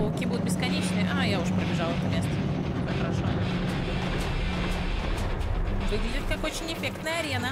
пауки будут бесконечные. А, я уже пробежала это место. Хорошо. Выглядит как очень эффектная арена.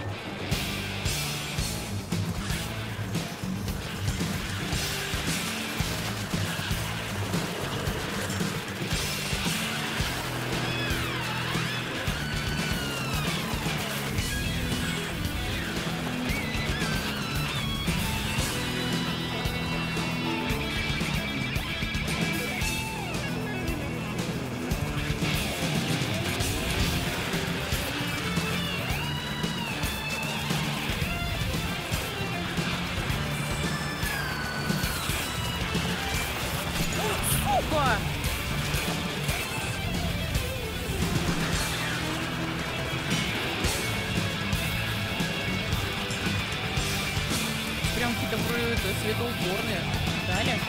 Прям какие-то светоупорные. Далее.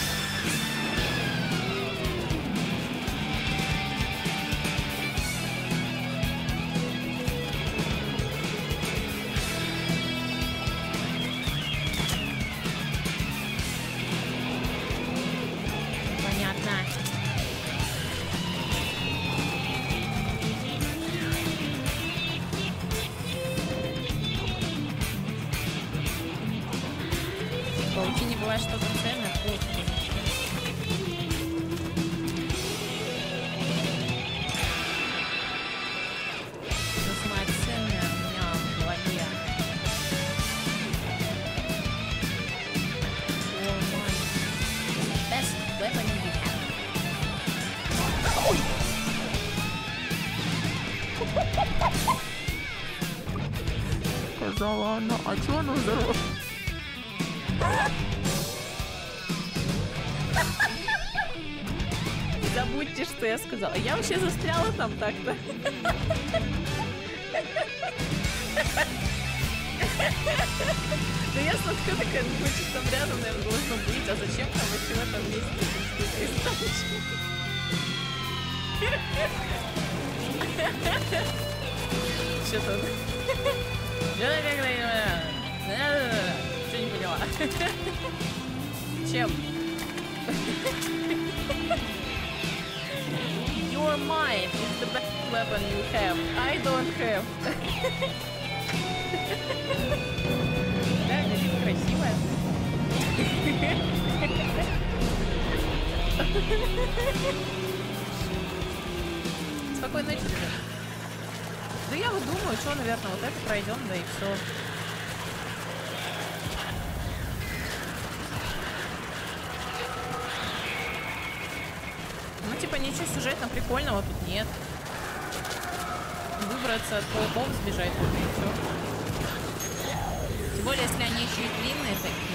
Понятно. В паутине бывает что-то ценное. Что самое ценное у меня в голове. О, май. Best weapon you have. Сказала она, а чё она взорвалась? Не забудьте, что я сказала. Я вообще застряла там так-то. Да я смотрю, такая, хочет там рядом, наверное, должно быть. А зачем там вообще в этом месте источник? Что тут? Что не поняла? Чем? Your mind is the best weapon you have. I don't have. Да, Галина красивая. Спокойной ночи, ребят. Да я вот думаю, что, наверное, вот это пройдем, да и все. Ну, типа, ничего сюжетно прикольного тут нет. Выбраться от пауков, сбежать только и все. Тем более, если они еще и длинные такие.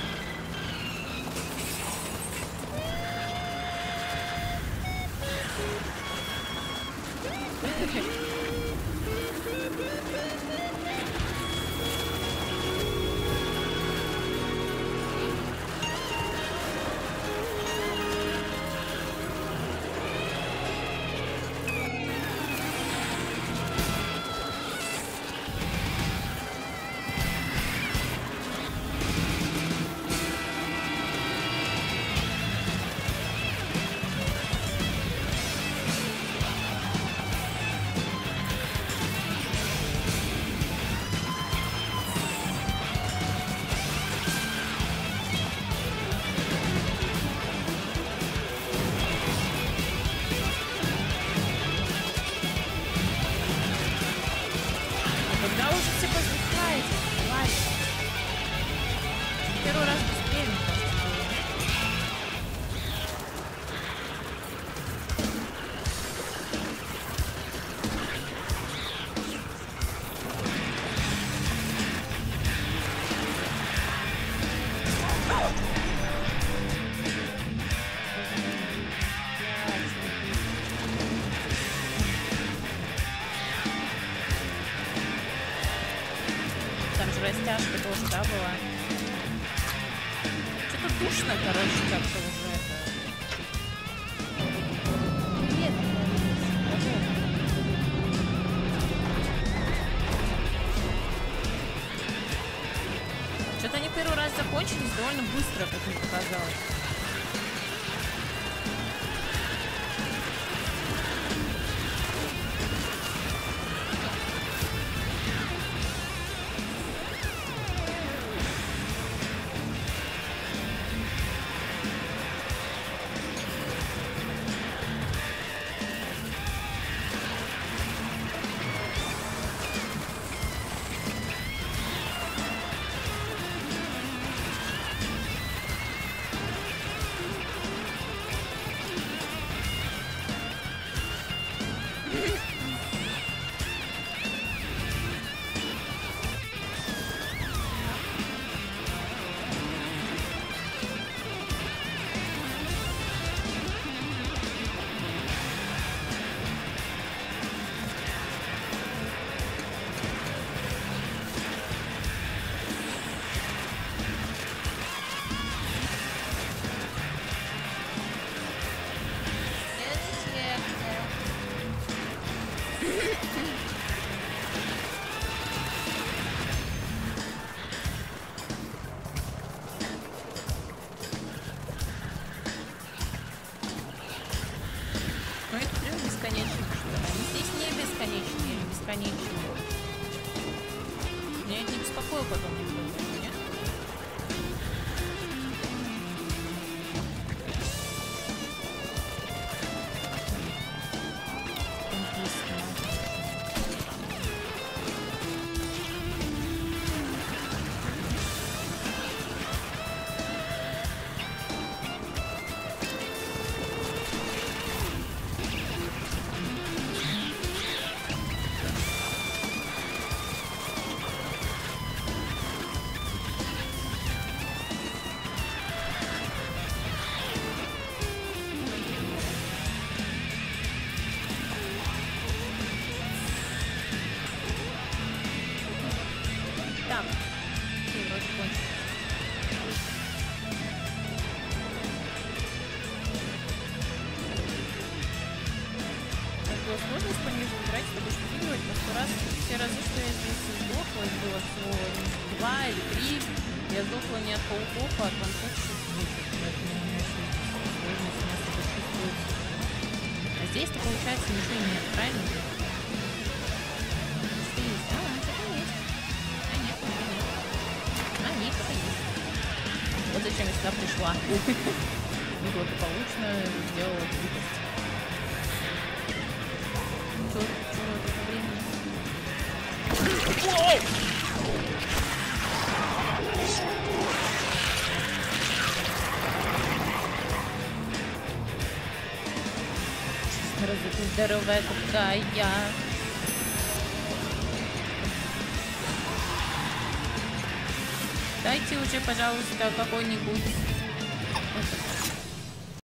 Когда уже все посвящаете, ладно. Первый раз быстрее, мне кажется, было. Там же растяжка тоже, да, была? Что-то душно, короче, как-то уже это. Нет, что-то они первый раз закончились довольно быстро, как мне показалось. сложность по ней выбирать, чтобы выигрывать по 100 раз. Все разы, что я здесь сдохла, их было всего 2 или 3. Я сдохла не от пауков, а от ваншотов. Поэтому у меня еще сложность не особо чувствуется. А здесь-то, получается, ничего нет, правильно? Что есть? А, что-то есть. А нет, ничего нет. А, нет, что-то есть. Вот зачем я сюда пришла. Благополучно сделала глупость. Что это времени? Разуха здоровая какая. Дайте уже, пожалуйста, какой-нибудь